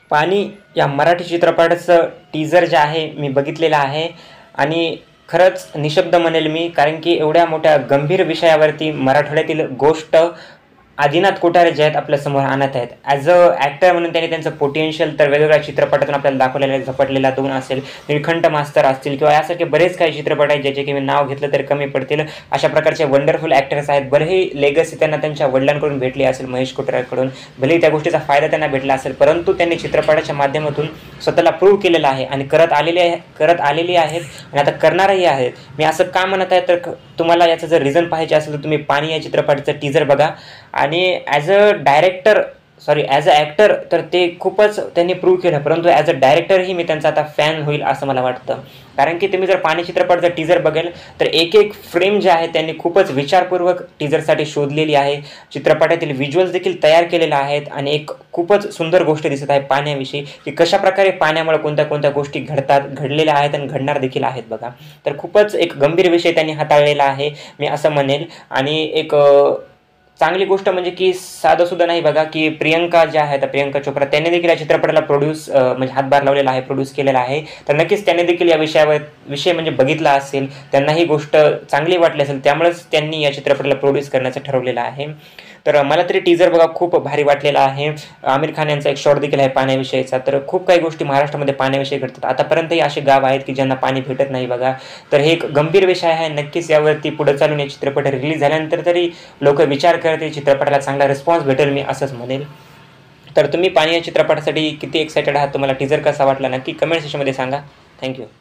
पाणी या मराठी चित्रपटाचं टीजर जे आहे मी बघितलेलं आहे आणि खरंच निशब्द म्हणेल मी, कारण की एवढ्या मोठ्या गंभीर विषयावरती मराठवाड्यातील गोष्ट आदिनाथ कोठारे जे आहेत आपल्यासमोर आणत आहेत. ॲज अ ॲक्टर म्हणून त्यांनी त्यांचं पोटेन्शियल तर वेगवेगळ्या चित्रपटातून आपल्याला दाखवलेलं आहे. झपटलेला 2 असेल, निळकंठ मास्तर असतील किंवा यासारखे बरेच काही चित्रपट आहेत ज्याचे की मी नाव घेतलं तर कमी पडतील. अशा प्रकारचे वंडरफुल ॲक्टर्स आहेत. भलेही लेगसी त्यांना त्यांच्या वडिलांकडून भेटली असेल, महेश कोठारेकडून, भलेही त्या गोष्टीचा फायदा त्यांना भेटला असेल, परंतु त्यांनी चित्रपटाच्या माध्यमातून स्वतःला प्रूव्ह केलेलं आहे आणि करत आलेली आहेत आणि आता करणारही आहेत. मी असं का म्हणत आहे तर तुम्हाला याचं जर रिझन पाहिजे असेल तर तुम्ही पाणी या चित्रपटाचं टीजर बघा. आणि ॲज अ ॲक्टर तर ते खूपच त्यांनी प्रूव्ह केलं, परंतु ॲज अ डायरेक्टरही मी त्यांचा आता फॅन होईल असं मला वाटतं. कारण की तुम्ही जर पाणी चित्रपटाचा टीजर बघेल तर एक एक फ्रेम जे आहे त्यांनी खूपच विचारपूर्वक टीजरसाठी शोधलेली आहे. चित्रपटातील व्हिज्युअल्स देखील तयार केलेले आहेत आणि एक खूपच सुंदर गोष्ट दिसत आहे पाण्याविषयी, की कशाप्रकारे पाण्यामुळे कोणत्या कोणत्या गोष्टी घडलेल्या आहेत आणि घडणार देखील आहेत बघा. तर खूपच एक गंभीर विषय त्यांनी हाताळलेला आहे मी असं म्हणेल. आणि एक चांगली गोष्ट म्हणजे की साधंसुद्धा नाही बघा, की प्रियंका ज्या आहेत, प्रियंका चोप्रा, त्यांनी देखील या चित्रपटाला म्हणजे हातभार लावलेला आहे, प्रोड्यूस केलेला आहे. तर नक्कीच त्यांनी देखील या विषय म्हणजे बघितला असेल, त्यांना ही गोष्ट चांगली वाटली असेल, त्यामुळेच त्यांनी या चित्रपटाला प्रोड्यूस करण्याचं ठरवलेलं आहे. तर मला तरी टीजर बघा खूप भारी वाटलेला आहे. आमिर खान यांचा एक शॉट देखील आहे पाण्याविषयीचा. तर खूप काही गोष्टी महाराष्ट्रामध्ये पाण्याविषयी घडतात. आतापर्यंतही असे गाव आहेत की ज्यांना पाणी भेटत नाही बघा. तर हे एक गंभीर विषय आहे. नक्कीच यावरती पुढे चालून हे चित्रपट रिलीज झाल्यानंतर तरी लोक विचार करतील, चित्रपटाला चांगला रिस्पॉन्स भेटेल मी असंच म्हणेल. तर तुम्ही पाणी या चित्रपटासाठी किती एक्सायटेड आहात, तुम्हाला टीजर कसा वाटला नक्की कमेंट सेक्शनमध्ये सांगा. थँक्यू.